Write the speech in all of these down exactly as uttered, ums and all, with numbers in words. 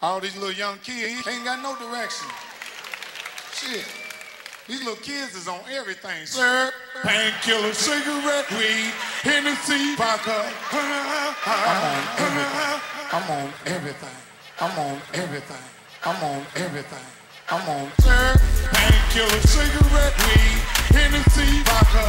All these little young kids ain't got no direction. Shit. These little kids is on everything. Syrup, painkiller, cigarette, weed, Hennessy, vodka. I'm on everything. I'm on everything. I'm on everything. I'm on everything. I'm on syrup, painkiller, cigarette, weed, Hennessy, vodka.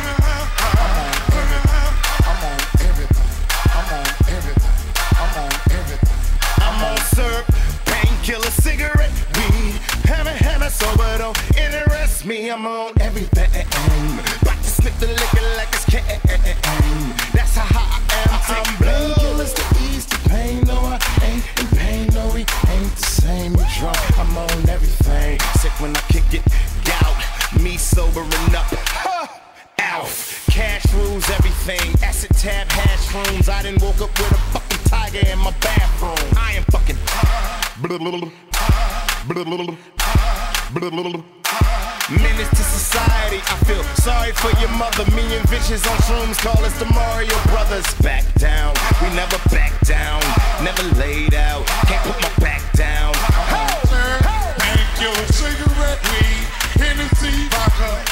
I'm on everything. I'm on everything. I'm on everything. I'm on syrup, painkiller, cigarette, weed, hammer, hammer, sober, don't interest me. I'm on everything. About to slip the liquor like it's can. That's how hot I am. I'm painkillers to ease the pain. No, I ain't in pain. No, we ain't the same. You drunk? I'm on everything. Sick when I kick it, gout. Me sobering up. Huh. Alf. Cash rules everything. Acid tab, hash rooms. I done woke up with a fucking tiger in my bathroom. I am fucking. Menace to society. I feel sorry for your mother. Me and Vicious on shrooms call us the Mario Brothers. Back down. We never back down. Never laid out. Can't put my back down. Painkiller, cigarette, weed, Hennessy, vodka.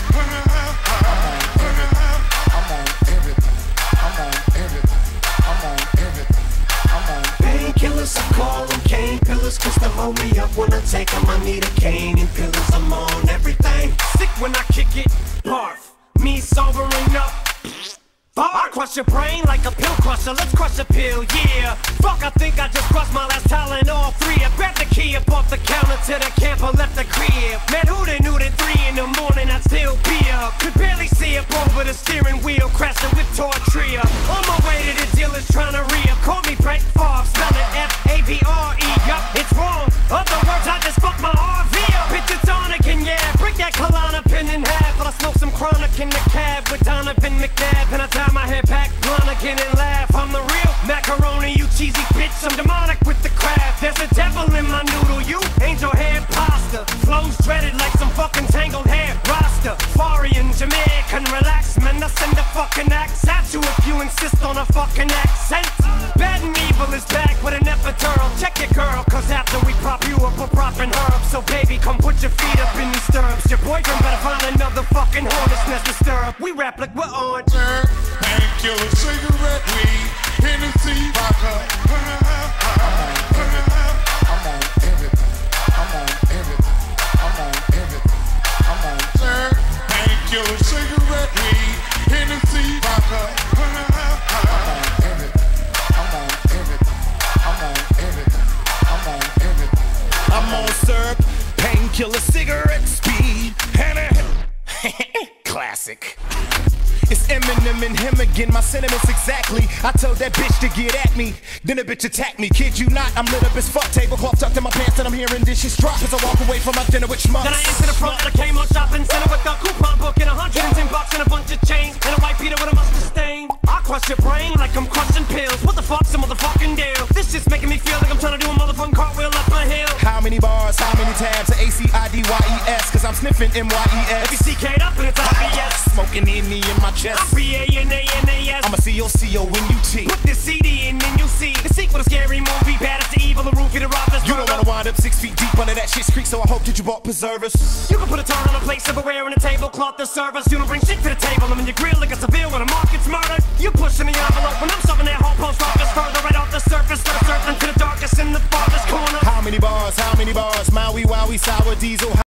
I'm on everything. I'm on everything. I'm on everything. I'm on painkillers. I call them cane pillars, cause they hold me up when I take them. I need a cane and pillars. I'm on everything. Sick when I kick it, barf. Me sobering up. I crush your brain like a pill crusher. Let's crush a pill, yeah. Fuck, I think I just crushed my last talent, all three. I grabbed the key up off the counter to the camper, left the crib. Man, who they knew that three in the morning I'd still be up? Could barely see up over the steering wheel, crashing with Tortria. On my way to the dealers trying to re-up. Call me Brett Favre, spell it F A V R E. Yup, it's wrong. Other words, I just fucked my R V up. Bitch, it's tonic and yeah, break that Kalana pin in half. But I smoke some chronic in the cab with Donovan McNabb. And I tie my head back, blind again and laugh. I'm the real macaroni, you cheesy bitch. I'm demonic with the craft. There's a devil in my noodle, you angel hair pasta. Flows dreaded like some fucking tangled hair roster. Farian, Jamaican, relax, man. I send a fucking axe at you if you insist on a fucking accent. Bad and evil is back with an epidural. Check it, girl, cause after we prop you up, we're propping her up. So baby, come put your feet up in these stirrups. Your boyfriend better find another fucking hornet's nest to stir up. We rap like we're on. painkiller, cigarette, weed, Hennessy, vodka. I'm on everything. I'm on everything. I'm on everything. I'm on sir. Painkiller, cigarette, weed, Hennessy, vodka. I'm on everything. I'm on everything. I'm on everything. I'm on everything. I'm on syrup, painkiller, cigarette, speed, Hannah. Classic. It's Eminem and him again, my sentiments exactly. I told that bitch to get at me, then the bitch attacked me. Kid you not, I'm lit up as fuck. Tablecloth tucked in my pants and I'm hearing dishes drop as I walk away from my dinner with schmucks. Then I enter the front of the Kmart shopping center with a coupon book and a hundred and ten bucks and a bunch of chains and a white Peter with a mustard stain. I crush your brain like I'm crushing pills. What the fuck's a motherfucking deal? This shit's making me feel like I'm trying to do a motherfucking cartwheel up my hill. How many bars, how many tabs, A C I D Y E S, cause I'm sniffing M Y E S. If you C K'd up and it's obvious. Smoking Henny in my chest. I'm B A N A N A S. I'm a C O C O N U T. Put this C D in and you'll see the sequel to Scary Movie. Bad as the evil, the roof, the rob, You don't wanna wind up six feet deep under that shit's creek, so I hope that you bought preservers. You can put a turn on a plate, silverware, and a tablecloth to serve us. You don't bring shit to the table. I'm in your grill like a civil when a market's murdered. You pushing the envelope when I'm shoving that whole post office further right off the surface. Let it surf into the darkest in the farthest corner. How many bars, how many bars? Maui, wowie, sour diesel.